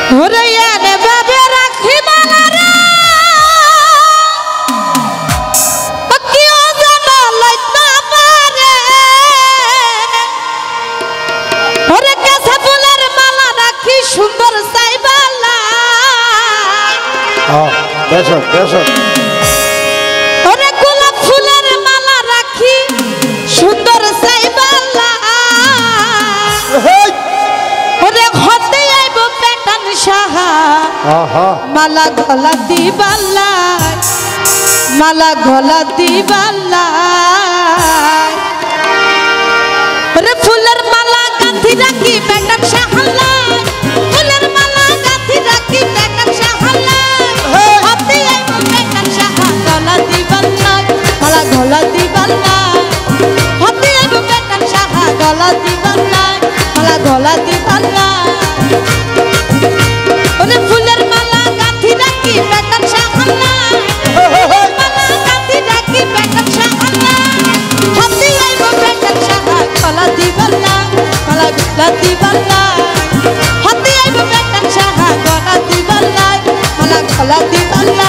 বেশক বেশক ওরে গোলাপ ফুলের মালা রাখি সুন্দর সাইবালা ওরে হতে আইব পেটান সাহা মালা গলা দিবালা মালা গলা দিবালা ওরে ফুলের মালা গাঁথি রাখি পেটান সাহালা ফুলের মালা গাঁথি রাখি পেটান সাহালা গলা দিবালা হতে আইব পেটান সাহা গলা দিবালা মালা গলা দিবালা ওরে ফুলের মালা গাঁথি রাখি পেটান সাহালা মালা গাঁথি রাখি পেটান সাহালা হতে আইব পেটান সাহা গলা দিবালা মালা গলা দিবালা হতে আইব পেটান সাহা গলা দিবালা মালা গলা দিবালা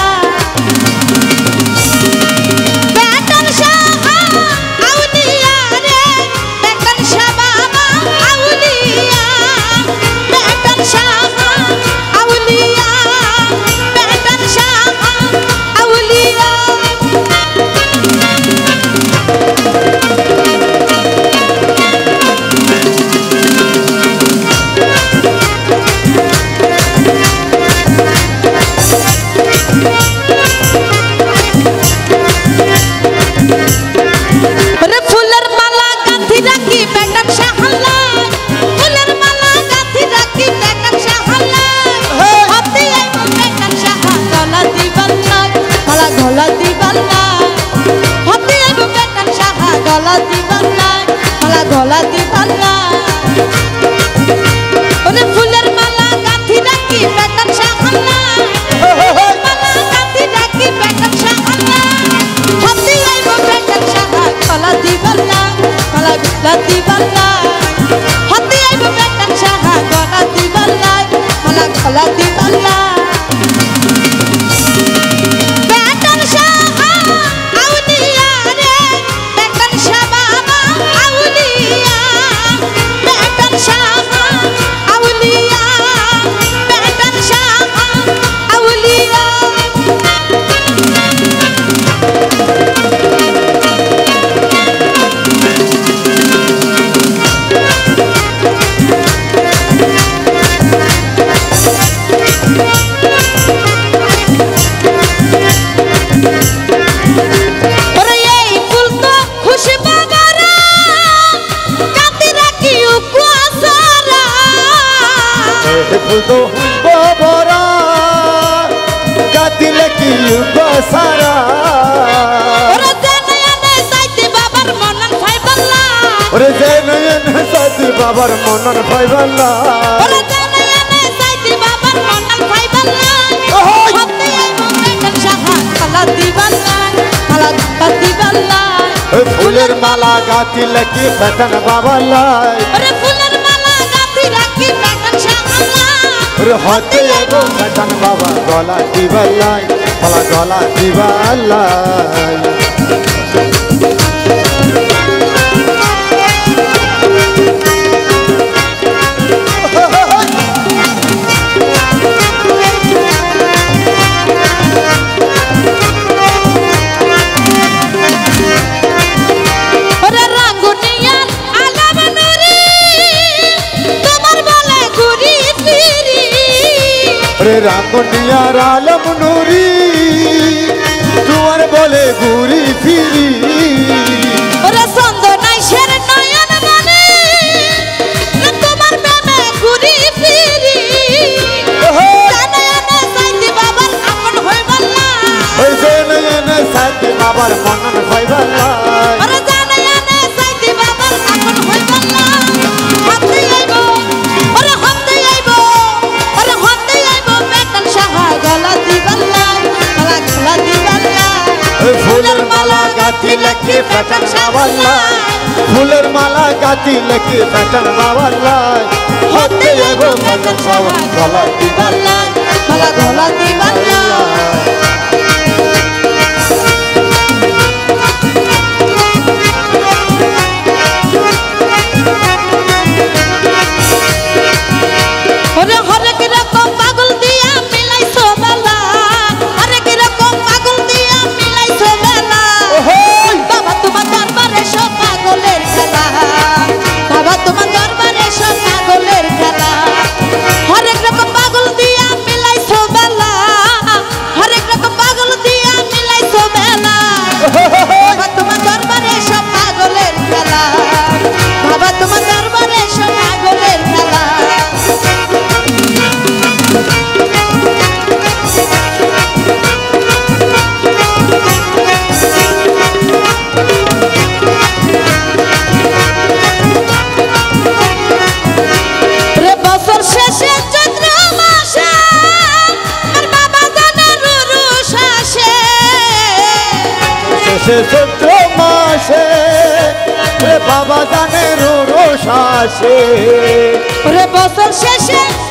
গলা দিবালা ওরে ফুলের মালা গাঁথি রাখি পেটান সাহালা মালা গাঁথি রাখি পেটান সাহালা হতে আইব পেটান সাহা গলা দিবালা মালা গলা দিবালা হতে আইব পেটান সাহা গলা দিবালা মালা গলা দিবালা ফুল তো বরা গাতিলে কি বসারা ওরে জানায়ানে সাইতে বাবার মনন ফাইবাল্লা ওরে জানায়ানে সাইতে বাবার মনন ফাইবাল্লা ওরে জানায়ানে সাইতে বাবার মনন ফাইবাল্লা হতে আইব পেটান সাহা গলা দিবালা মালা গলা দিবালা ফুলের মালা গাতিলে কি পেটান বাবালা ওরে ফুলের মালা গাঁথি রাখি পেটান সাহালা হতে আইব পেটান বাবা গলা দিবালা মালা গলা দিবালা রাঙ্গুনিয়ার আলম নুরি তোমার বলে ঘুরি ফিরি ওরে চন্দনাই শের নয়ন মানে তোমার প্রেমে ঘুরি ফিরি জানায়ানে সাইতে বাবার আপন হইবাল্লা ওই জানায়ানে সাইতে বাবার মনন হইবাল্লা ওরে জানায়ানে সাইতে বাবার আপন হইবাল্লা হতে আইব ওরে হতে আইব ওরে হতে আইব পেটান সাহা গলা দিবাল্লা মালা গলা দিবাল্লা ফুলের মালা গাতি লেখে পেটান বাবাল্লা ফুলের মালা গাতি লেখে পেটান বাবাল্লা হতে আইব পেটান বাবা গলা দিবাল্লা আসে চৈত্র মাসে বাবা জানে রোষ আসে ওরে বছর শেষে